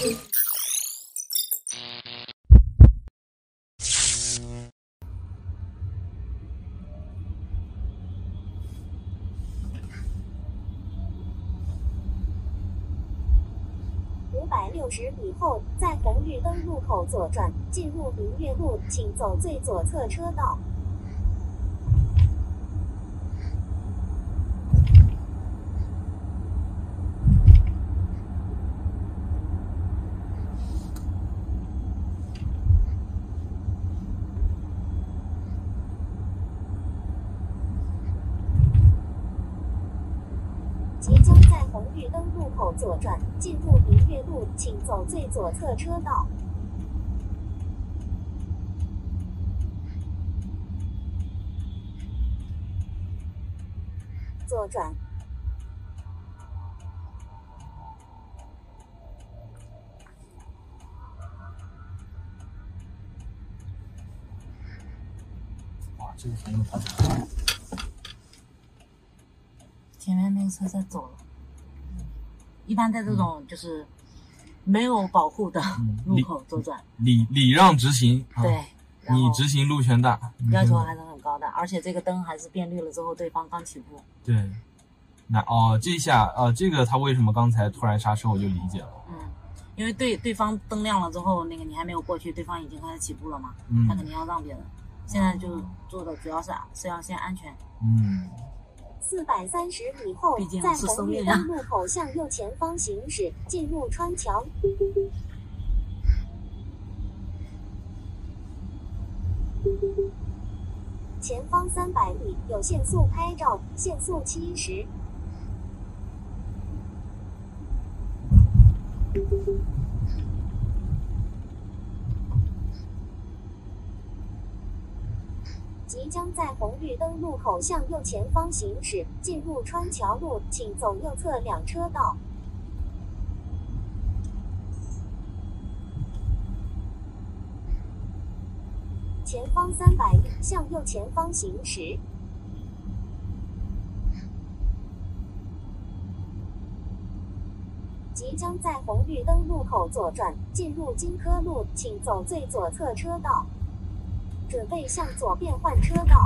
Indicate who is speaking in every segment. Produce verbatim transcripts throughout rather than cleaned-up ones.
Speaker 1: 五百六十米后，在红绿灯路口左转，进入明月路，请走最左侧车道。即将在红绿灯路口左转，进入明月路，请走最左侧车道。左转。
Speaker 2: 哇，这个很有反差。
Speaker 3: 前面那个车在走了。一般在这种就是没有保护的路口左转，
Speaker 2: 礼礼让直行。啊、
Speaker 3: 对，
Speaker 2: 你直行路权大，
Speaker 3: 要求还是很高的，而且这个灯还是变绿了之后，对方刚起步。
Speaker 2: 对，那哦，这下呃，这个他为什么刚才突然刹车，我就理解了。
Speaker 3: 嗯，因为对对方灯亮了之后，那个你还没有过去，对方已经开始起步了嘛，
Speaker 2: 嗯，
Speaker 3: 他肯定要让别人。现在就做的主要是是要先安全。
Speaker 2: 嗯。
Speaker 1: 四百三十米后，在红绿灯路口向右前方行驶，进入川桥。前方三百米有限速拍照，限速七十。即将在红绿灯路口向右前方行驶，进入川桥路，请走右侧两车道。前方三百米向右前方行驶。即将在红绿灯路口左转，进入金科路，请走最左侧车道。准备向左变换车道。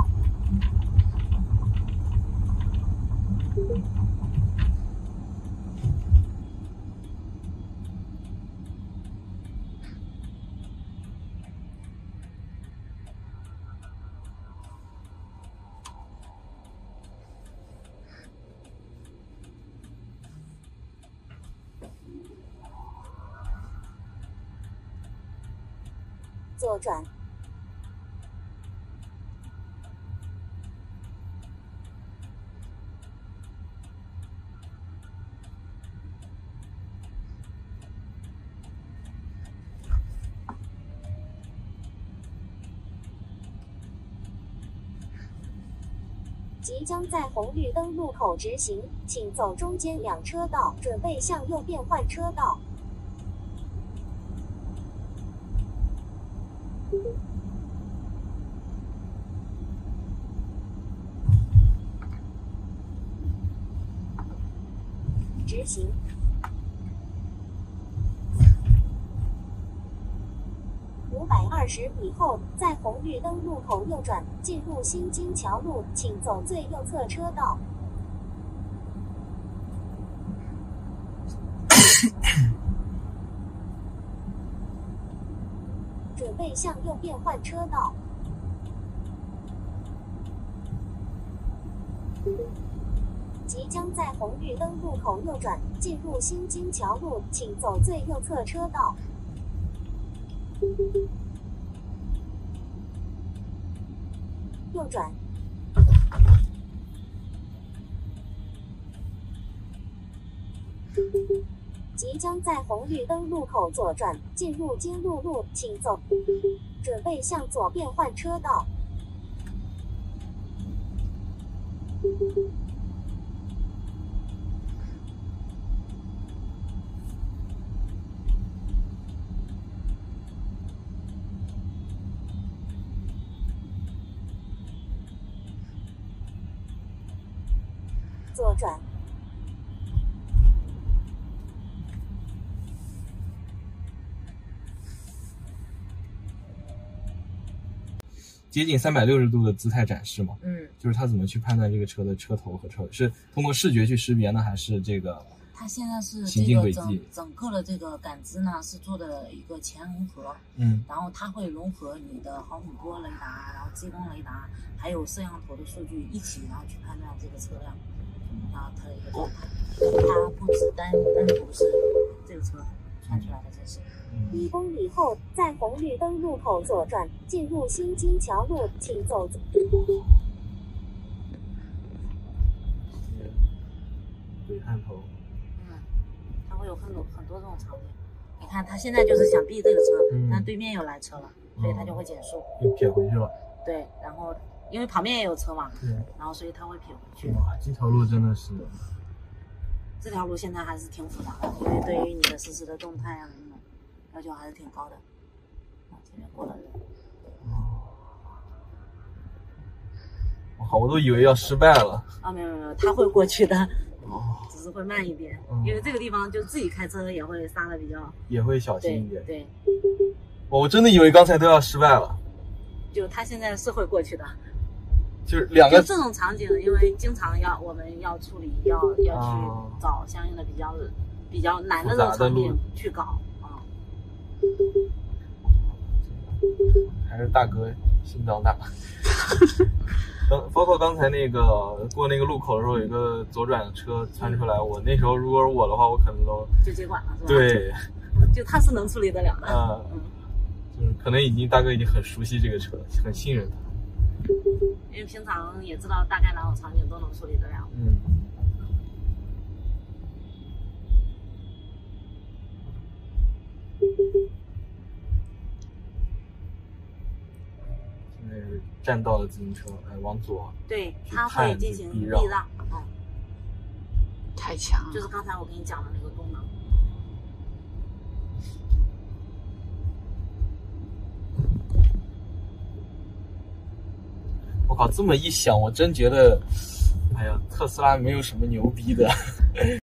Speaker 1: 左转。即将在红绿灯路口直行，请走中间两车道，准备向右变换车道。直行。五百二十米后，在红绿灯路口右转，进入新金桥路，请走最右侧车道。准备向右变换车道。即将在红绿灯路口右转，进入新金桥路，请走最右侧车道。右转。即将在红绿灯路口左转，进入金路路，请走。准备向左变换车道。左转。
Speaker 2: 接近三百六十度的姿态展示嘛。
Speaker 3: 嗯，
Speaker 2: 就是它怎么去判断这个车的车头和车尾，是通过视觉去识别呢，还是这个？
Speaker 3: 它现在是
Speaker 2: 行
Speaker 3: 这个整
Speaker 2: 进轨迹
Speaker 3: 整个的这个感知呢是做的一个前融合，
Speaker 2: 嗯，
Speaker 3: 然后它会融合你的毫米波雷达，然后激光雷达，还有摄像头的数据一起，然后去判断这个车辆，然后它的一个状态。它不只单单独是这个车传出来的这些。
Speaker 1: 一公里后，在红绿灯路口左转，进入新金桥路，请走。
Speaker 2: 鬼探头。
Speaker 3: 嗯，它会有很多很多这种场景。你看，它现在就是想避这个车，
Speaker 2: 嗯、
Speaker 3: 但对面又来车了，所以它就会减速，
Speaker 2: 又撇回去了。
Speaker 3: 对，然后因为旁边也有车嘛，
Speaker 2: 对，
Speaker 3: 然后所以它会撇回去。
Speaker 2: 哇，这条路真的是，
Speaker 3: 这条路现在还是挺复杂的，因为对于你的实时的动态啊什么的要求还是挺高的。啊，这边过了人。
Speaker 2: 哇，我都以为要失败了。
Speaker 3: 啊，没有没有，他会过去的。
Speaker 2: 哦，
Speaker 3: 只是会慢一点，
Speaker 2: 嗯、
Speaker 3: 因为这个地方就自己开车也会刹的比较，
Speaker 2: 也会小心一点。
Speaker 3: 对，对
Speaker 2: 我真的以为刚才都要失败了。
Speaker 3: 就他现在是会过去的，
Speaker 2: 就是两个
Speaker 3: 就这种场景，因为经常要我们要处理，要要去找相应的比较、啊、比较难的这种场景去搞啊。
Speaker 2: 还是大哥心脏大。刚包括刚才那个过那个路口的时候，有一个左转的车窜出来，我那时候如果是我的话，我可能都
Speaker 3: 就接管了，是吧？
Speaker 2: 对，
Speaker 3: 就他是能处理得了的。
Speaker 2: 啊、嗯，就是可能已经大哥已经很熟悉这个车，很信任他，
Speaker 3: 因为平常也知道大概哪种场景都能处理得了。
Speaker 2: 嗯。占道的自行车，哎，往左，
Speaker 3: 对，它会进行避让，让嗯，
Speaker 4: 太强了，
Speaker 3: 就是刚才我跟你讲的那个功能。
Speaker 2: 我靠，这么一想，我真觉得，哎呀，特斯拉没有什么牛逼的。